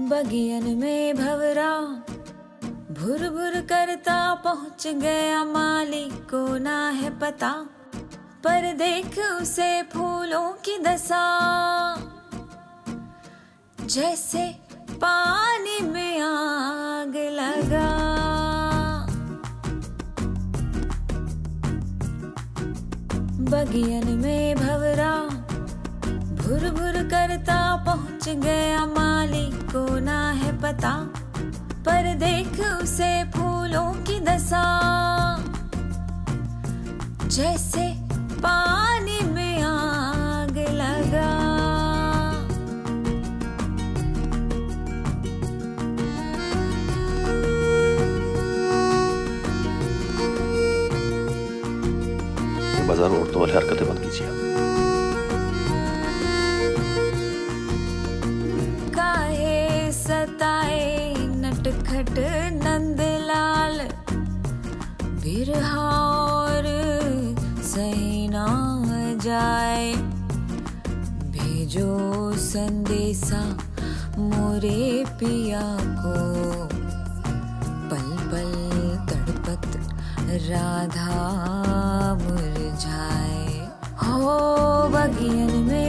बगियन में भंवरा भुर भुर करता पहुंच गया, माली को ना है पता, पर देख उसे फूलों की दशा, जैसे पानी में आग लगा। बगियन में भंवरा भुर भुर करता पहुंच गया, माली को ना है पता, पर देख उसे फूलों की दशा, जैसे पानी में आग लगा। बाजार औरतों वाली हरकतें बंद कीजिए। काहे सताए नटखट नंदलाल, बिरहा और सही ना जाए, भेजो संदेशा मोरे पिया को, पल पल तड़पत राधा मुरझाए। हो बगियन में